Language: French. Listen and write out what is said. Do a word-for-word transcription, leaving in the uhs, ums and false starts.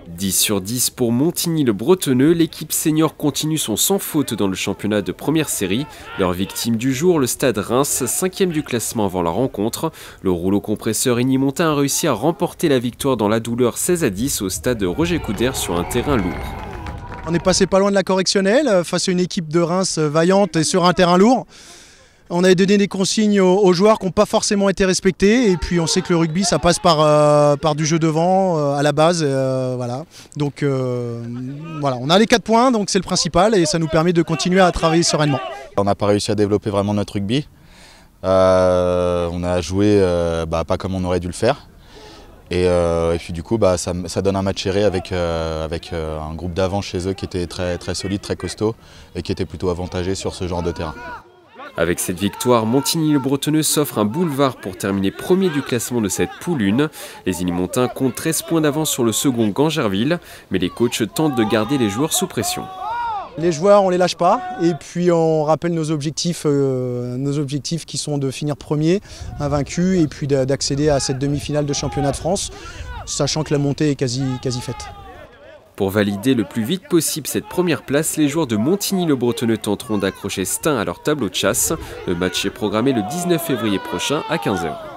dix sur dix pour Montigny-le-Bretonneux, l'équipe senior continue son sans faute dans le championnat de première série. Leur victime du jour, le Stade Reims, cinquième du classement avant la rencontre. Le rouleau compresseur Igny-Montand a réussi à remporter la victoire dans la douleur seize à dix au stade Roger Coudert sur un terrain lourd. On est passé pas loin de la correctionnelle face à une équipe de Reims vaillante et sur un terrain lourd. On avait donné des consignes aux, aux joueurs qui n'ont pas forcément été respectés, et puis on sait que le rugby ça passe par, euh, par du jeu devant euh, à la base, euh, voilà. Donc euh, voilà, on a les quatre points, donc c'est le principal et ça nous permet de continuer à travailler sereinement. On n'a pas réussi à développer vraiment notre rugby, euh, on a joué euh, bah, pas comme on aurait dû le faire. Et, euh, et puis du coup bah, ça, ça donne un match serré avec, euh, avec euh, un groupe d'avant chez eux qui était très, très solide, très costaud et qui était plutôt avantagé sur ce genre de terrain. Avec cette victoire, Montigny-le-Bretonneux s'offre un boulevard pour terminer premier du classement de cette poule un. Les Igny-Montand comptent treize points d'avance sur le second Gangerville, mais les coachs tentent de garder les joueurs sous pression. Les joueurs, on ne les lâche pas, et puis on rappelle nos objectifs, euh, nos objectifs qui sont de finir premier, invaincu, et puis d'accéder à cette demi-finale de championnat de France, sachant que la montée est quasi, quasi faite. Pour valider le plus vite possible cette première place, les joueurs de Montigny-le-Bretonneux tenteront d'accrocher Stein à leur tableau de chasse. Le match est programmé le dix-neuf février prochain à quinze heures.